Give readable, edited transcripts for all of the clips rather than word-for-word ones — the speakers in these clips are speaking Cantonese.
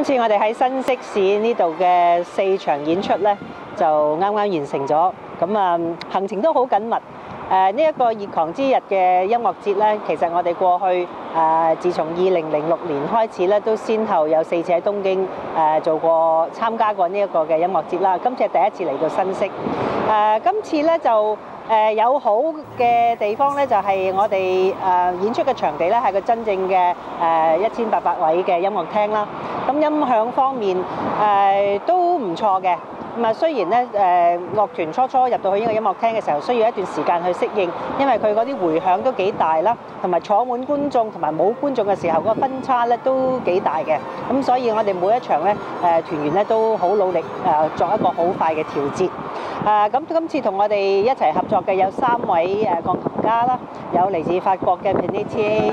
次我哋喺新潟市呢度嘅4場演出咧，就啱啱完成咗。咁行程都好緊密。呢一個熱狂之日嘅音樂節咧，其實我哋過去自從2006年開始咧，都先後有4次喺東京參加過呢一個嘅音樂節啦。今次係第一次嚟到新潟。今次咧就有好嘅地方咧，就係我哋演出嘅場地咧係個真正嘅1800位嘅音樂廳啦。咁音響方面都唔錯嘅。咁雖然咧樂團初入到去呢個音樂廳嘅時候，需要一段時間去適應，因為佢嗰啲迴響都幾大啦，同埋坐滿觀眾同埋冇觀眾嘅時候，個分差咧都幾大嘅。咁所以我哋每一場咧團員咧都好努力作一個好快嘅調節。咁今次同我哋一齊合作嘅有3位鋼琴家啦，有嚟自法國嘅 Penetier，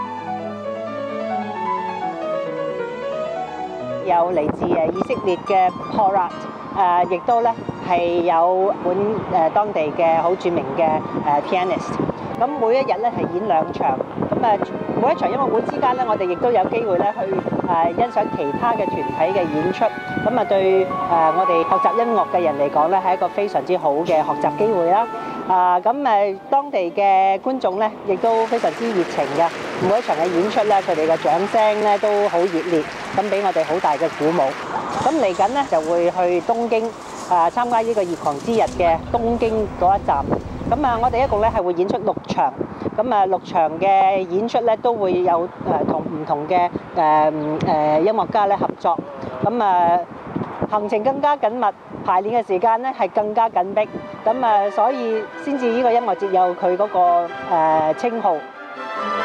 有嚟自以色列嘅 Porat， 亦都咧係有當地嘅好著名嘅pianist。咁每一日咧係演2場，咁每一場音樂會之間咧，我哋亦都有機會咧去欣賞其他嘅團體嘅演出。咁對我哋學習音樂嘅人嚟講咧，係一個非常之好嘅學習機會啦。當地嘅觀眾咧，亦都非常之熱情嘅。每一場嘅演出咧，佢哋嘅掌聲咧都好熱烈，咁俾我哋好大嘅鼓舞。咁嚟緊咧就會去東京參加呢個熱狂之日嘅東京嗰一站。咁我哋一共咧係會演出6場。咁6場嘅演出咧都會有同唔同嘅音樂家咧合作。咁行程更加緊密，排練嘅時間咧係更加緊迫。咁所以先至呢個音樂節有佢嗰個稱號。